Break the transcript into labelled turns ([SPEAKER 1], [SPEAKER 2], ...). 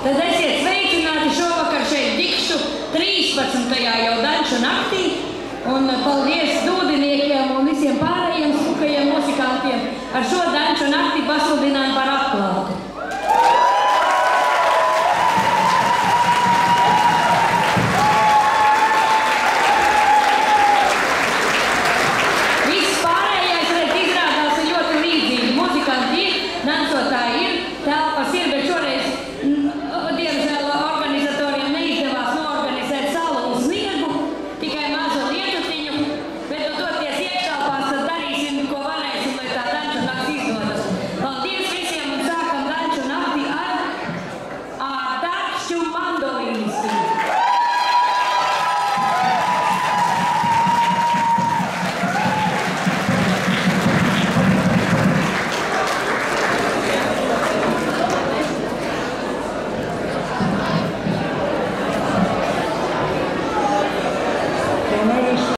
[SPEAKER 1] Tad esiet sveicināti šovakar šeit Dikšu 13. jau danču naktī. Un paldies dūdiniekiem un visiem pārējiem smukajiem musikantiem. Ar šo danču nakti pasludinām par atklātu.